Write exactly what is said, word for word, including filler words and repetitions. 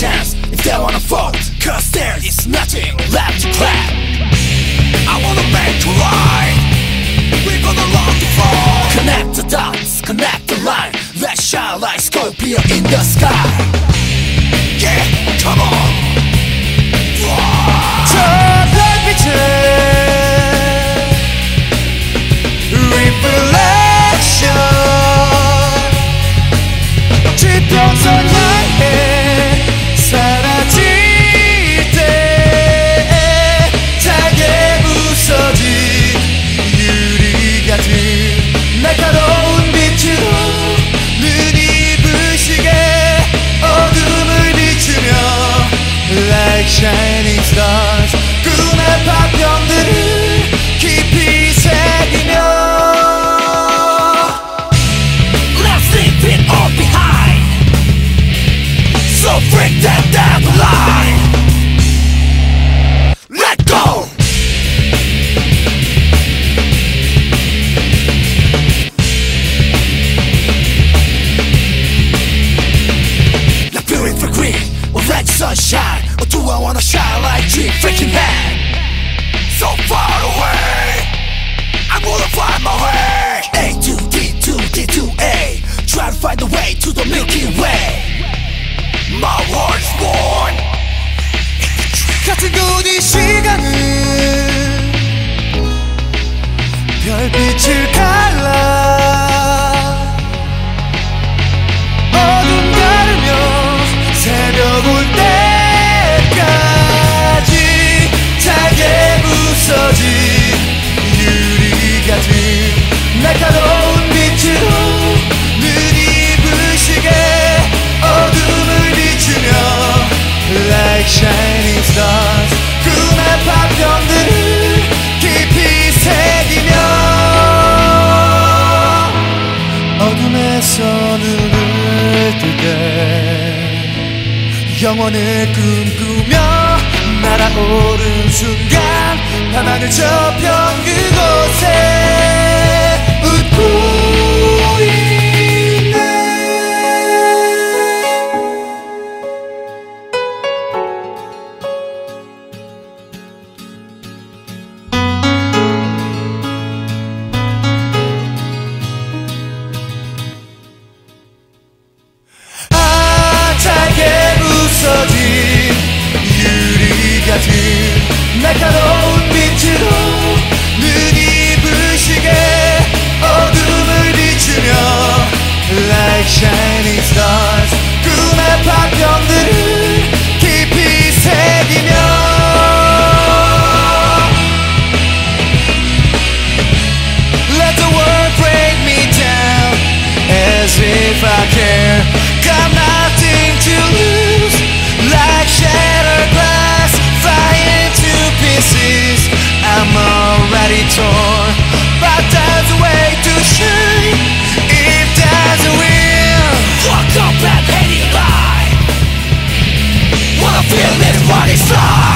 chance if they wanna vote, cause there is nothing left to clap. I wanna make a line, we're gonna rock the fall. Connect the dots, connect the line, let's shine like Scorpio in the sky. Yeah, come on. 저 별빛에 reflection 지평선 향해 사라질 때 작게 부서진 유리 같은 날카로운 빛으로 눈이 부시게 어둠을 비추며 Like shining stars 꿈의 파편들을 깊이 새기며 Let's leave it all behind So break that down the line Let go Not feeling for green or red sunshine Or do I wanna shine like G freaking head? So far away I'm gonna find my way A to D to D to A Try to find the way to the Milky Way My world's born 같은 곳 이 시간은 별빛을 갈라 어둠 가르며 새벽 올 때까지 작게 부서진 유리 같은 날카로운 빛으로 눈이 부시게 어둠을 비추며 Like shining stars 꿈의 파편들을 깊이 새기며 어둠에서 눈을 뜰 때 영원을 꿈꾸며 날아오른 순간 밤하늘 저편 그곳에 웃고 있네 아 작게 부서진 유리 같은 날카로운 빛으로 눈이 부시게 어둠을 비추며 Like shining stars 꿈의 파편들을 깊이 새기며 Let the world break me down as if I care Got nothing to lose Like shattered glass flying to pieces I'm already torn But there's a way to shine If there's a will Fuck up and hate it life Wanna feel it what it's like